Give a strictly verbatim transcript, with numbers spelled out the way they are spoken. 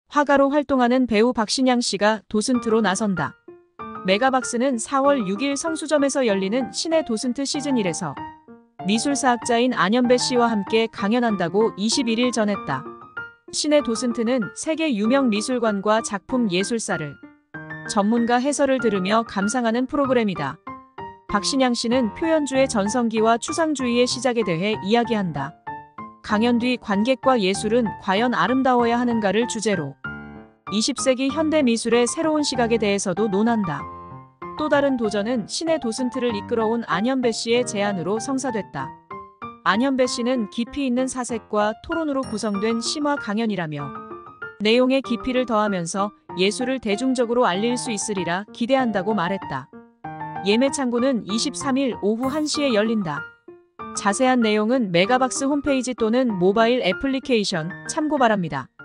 화가로 활동하는 배우 박신양 씨가 도슨트로 나선다. 메가박스는 사월 육일 성수점에서 열리는 신의 도슨트 시즌 일에서 미술사학자인 안현배 씨와 함께 강연한다고 이십일일 전했다. 신의 도슨트는 세계 유명 미술관과 작품 예술사를 전문가 해설을 들으며 감상하는 프로그램이다. 박신양 씨는 표현주의 전성기와 추상주의의 시작에 대해 이야기한다. 강연 뒤 관객과 예술은 과연 아름다워야 하는가를 주제로 이십 세기 현대 미술의 새로운 시각에 대해서도 논한다. 또 다른 도전은 신의 도슨트를 이끌어온 안현배 씨의 제안으로 성사됐다. 안현배 씨는 깊이 있는 사색과 토론으로 구성된 심화 강연이라며 내용에 깊이를 더하면서 예술을 대중적으로 알릴 수 있으리라 기대한다고 말했다. 예매 창구는 이십삼일 오후 한 시에 열린다. 자세한 내용은 메가박스 홈페이지 또는 모바일 애플리케이션 참고 바랍니다.